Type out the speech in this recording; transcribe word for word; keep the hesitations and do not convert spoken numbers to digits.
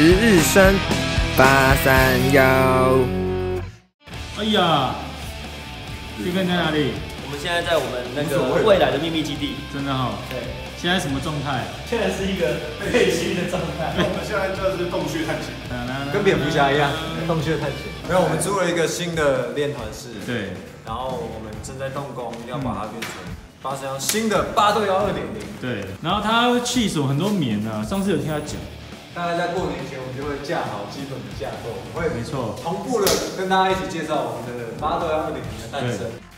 日升八三幺。 哎呀，这边在哪里？ 我们现在在我们那个未来的秘密基地。 真的哈、哦。对。现在什么状态？ 现在是一个废墟的状态。 我们现在就是洞穴探险， 跟蝙蝠侠一样，洞穴探险。没有，我们租了一个新的练团室。 对。 然后我们正在动工，要把它变成八三幺新的八六幺二点零。对。 然后它气手很多棉啊，上次有听他讲。 大概在过年前，我们就会架好基本的架构，会没错， 同步的跟大家一起介绍我们的八六幺二点零的诞生。